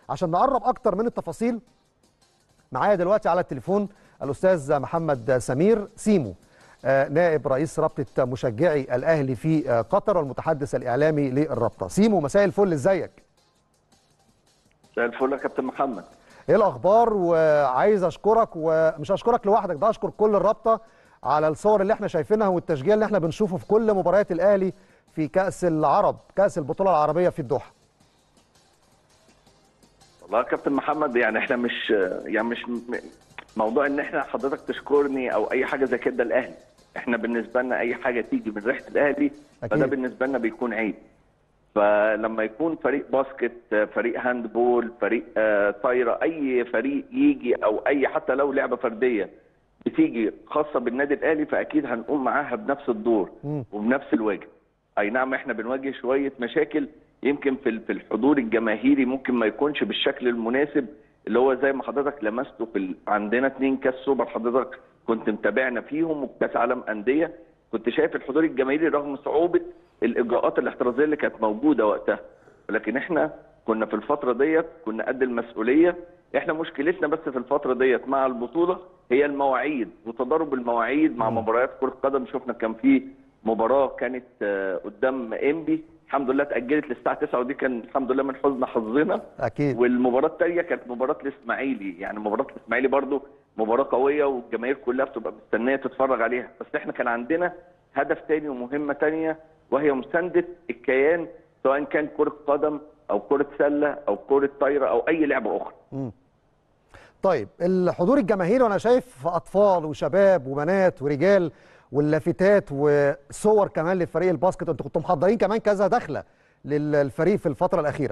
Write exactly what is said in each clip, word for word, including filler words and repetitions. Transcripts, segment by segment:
عشان نقرب اكتر من التفاصيل معايا دلوقتي على التليفون الاستاذ محمد سمير سيمو، نائب رئيس رابطه مشجعي الاهلي في قطر والمتحدث الاعلامي للرابطه. سيمو مساء الفل، ازيك؟ مساء الفل يا كابتن محمد. ايه الاخبار؟ وعايز اشكرك، ومش اشكرك لوحدك، ده اشكر كل الرابطه على الصور اللي احنا شايفينها والتشجيع اللي احنا بنشوفه في كل مباريات الاهلي في كاس العرب، كاس البطوله العربيه في الدوحه. والله يا كابتن محمد، يعني احنا مش يعني مش موضوع ان احنا حضرتك تشكرني او اي حاجه زي كده. الاهلي احنا بالنسبه لنا اي حاجه تيجي من ريحه الاهلي فده بالنسبه لنا بيكون عيب. فلما يكون فريق باسكت، فريق هاندبول، فريق طايره، اي فريق يجي او اي حتى لو لعبه فرديه بتيجي خاصه بالنادي الاهلي فاكيد هنقوم معاها بنفس الدور وبنفس الواجب. اي نعم احنا بنواجه شويه مشاكل يمكن في في الحضور الجماهيري ممكن ما يكونش بالشكل المناسب اللي هو زي ما حضرتك لمسته في ال... عندنا اتنين كاس سوبر حضرتك كنت متابعنا فيهم، وكاس عالم انديه كنت شايف الحضور الجماهيري رغم صعوبه الاجراءات الاحترازيه اللي كانت موجوده وقتها، ولكن احنا كنا في الفتره ديت كنا قد المسؤوليه. احنا مشكلتنا بس في الفتره ديت مع البطوله هي المواعيد وتضارب المواعيد مع مباريات كره قدم. شفنا كان في مباراه كانت قدام انبي الحمد لله اتاجلت للساعه تسعة ودي كان الحمد لله من حزن حظنا اكيد. والمباراه الثانيه كانت مباراه الاسماعيلي، يعني مباراه الاسماعيلي برضو مباراه قويه والجماهير كلها بتبقى مستنيه تتفرج عليها، بس احنا كان عندنا هدف ثاني ومهمه ثانيه وهي مسانده الكيان سواء كان كره قدم او كره سله او كره طايره او اي لعبه اخرى. م. طيب الحضور الجماهيري وانا شايف اطفال وشباب وبنات ورجال واللافتات وصور كمان لفريق الباسكت، انتوا كنتوا محضرين كمان كذا دخله للفريق في الفتره الاخيره.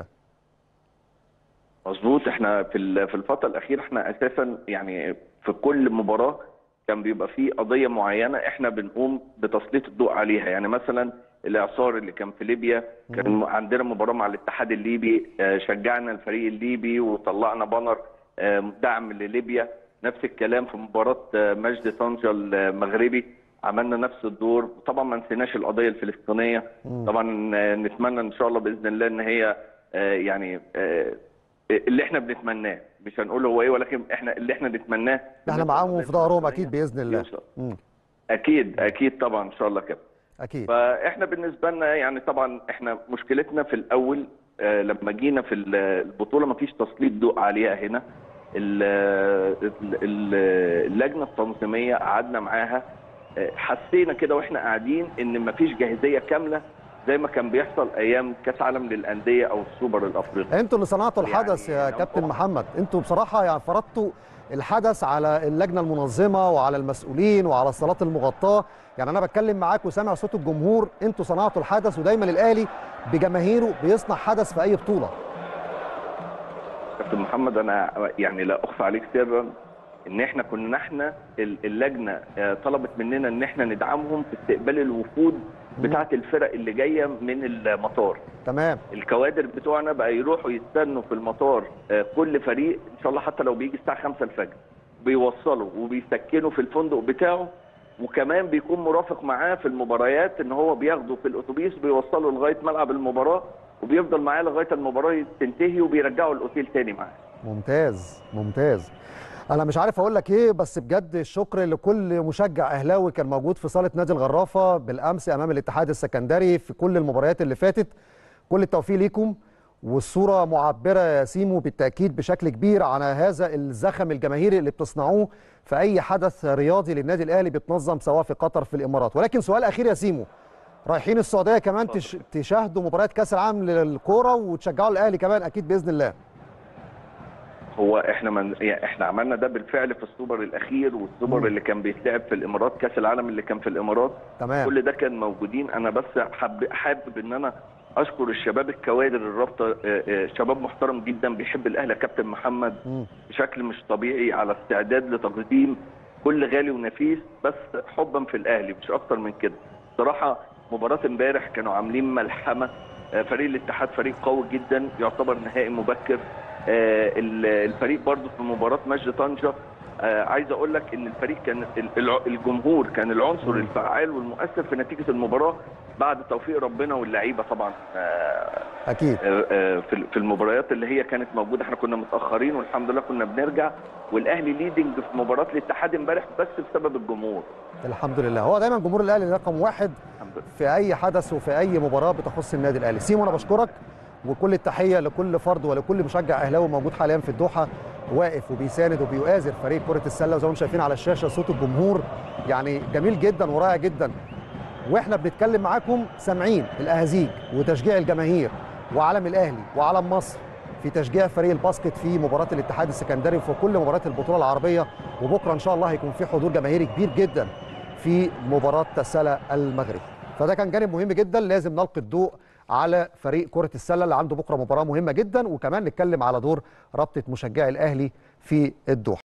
مظبوط، احنا في في الفتره الاخيره احنا اساسا يعني في كل مباراه كان بيبقى في قضيه معينه احنا بنقوم بتسليط الضوء عليها، يعني مثلا الاعصار اللي كان في ليبيا كان عندنا مباراه مع الاتحاد الليبي، شجعنا الفريق الليبي وطلعنا بانر دعم لليبيا. نفس الكلام في مباراه مجد طنجه المغربي عملنا نفس الدور. طبعا ما نسيناش القضيه الفلسطينيه، طبعا نتمنى ان شاء الله باذن الله ان هي يعني اللي احنا بنتمناه، مش هنقول هو ايه ولكن احنا اللي احنا نتمناه احنا معاهم وفي ظهرهم اكيد باذن الله. اكيد اكيد طبعا ان شاء الله كده. اكيد. فاحنا بالنسبه لنا يعني طبعا احنا مشكلتنا في الاول لما جينا في البطوله ما فيش تسليط ضوء عليها هنا. اللجنه التنظيميه قعدنا معاها حسينا كده واحنا قاعدين ان مفيش جاهزيه كامله زي ما كان بيحصل ايام كاس عالم للانديه او السوبر الافريقي. انتوا اللي صنعتوا الحدث يعني يا كابتن محمد، انتوا بصراحه يعني فرضتوا الحدث على اللجنه المنظمه وعلى المسؤولين وعلى الصالات المغطاه. يعني انا بتكلم معاك وسامع صوت الجمهور، انتوا صنعتوا الحدث ودايما الاهلي بجماهيره بيصنع حدث في اي بطوله. كابتن محمد انا يعني لا اخفى عليك سرا ان احنا كنا احنا اللجنه طلبت مننا ان احنا ندعمهم في استقبال الوفود بتاعه الفرق اللي جايه من المطار. تمام. الكوادر بتوعنا بقى يروحوا يستنوا في المطار كل فريق ان شاء الله حتى لو بيجي الساعه خمسة الفجر بيوصلوا وبيسكنوا في الفندق بتاعه، وكمان بيكون مرافق معاه في المباريات ان هو بياخده في الاتوبيس بيوصله لغايه ملعب المباراه وبيفضل معاه لغايه المباراه تنتهي وبيرجعه الاوتيل تاني معاه. ممتاز ممتاز. أنا مش عارف أقول لك إيه، بس بجد الشكر لكل مشجع أهلاوي كان موجود في صالة نادي الغرافة بالأمس أمام الاتحاد السكندري في كل المباريات اللي فاتت. كل التوفيق ليكم، والصورة معبرة يا سيمو بالتأكيد بشكل كبير عن هذا الزخم الجماهيري اللي بتصنعوه في أي حدث رياضي للنادي الأهلي بيتنظم سواء في قطر في الإمارات. ولكن سؤال أخير يا سيمو، رايحين السعودية كمان تش... تشاهدوا مباريات كأس العالم للكورة وتشجعوا الأهلي كمان أكيد بإذن الله. هو احنا من يعني احنا عملنا ده بالفعل في السوبر الاخير والسوبر مم. اللي كان بيتلعب في الامارات، كاس العالم اللي كان في الامارات. تمام. كل ده كان موجودين. انا بس حابب حابب ان انا اشكر الشباب الكوادر الرابطه، شباب محترم جدا بيحب الاهلي يا كابتن محمد مم. بشكل مش طبيعي، على استعداد لتقديم كل غالي ونفيس بس حبا في الاهلي مش اكتر من كده. صراحه مباراه امبارح كانوا عاملين ملحمه. فريق الاتحاد فريق قوي جدا يعتبر نهائي مبكر. الفريق برضو في مباراه مجد طنجه عايز اقول لك ان الفريق كان الجمهور كان العنصر الفعال والمؤثر في نتيجه المباراه. بعد توفيق ربنا واللعيبه طبعا. اكيد في المباريات اللي هي كانت موجوده احنا كنا متاخرين والحمد لله كنا بنرجع، والاهلي ليدنج في مباراه الاتحاد امبارح بس بسبب الجمهور. الحمد لله. هو دايما جمهور الاهلي رقم واحد في اي حدث وفي اي مباراه بتخص النادي الاهلي. سيمو انا بشكرك، وكل التحيه لكل فرد ولكل مشجع اهلاوي موجود حاليا في الدوحه واقف وبيساند وبيؤازر فريق كره السله، وزي ما انتم شايفين على الشاشه صوت الجمهور يعني جميل جدا ورائع جدا. واحنا بنتكلم معاكم سامعين الاهازيج وتشجيع الجماهير وعلم الاهلي وعلم مصر في تشجيع فريق الباسكت في مباراه الاتحاد السكندري وفي كل مباريات البطوله العربيه. وبكره ان شاء الله هيكون في حضور جماهيري كبير جدا في مباراه سلا المغرب. فده كان جانب مهم جدا لازم نلقي الضوء على فريق كره السله اللي عنده بكره مباراه مهمه جدا، وكمان نتكلم على دور رابطه مشجعي الاهلي في الدوحه.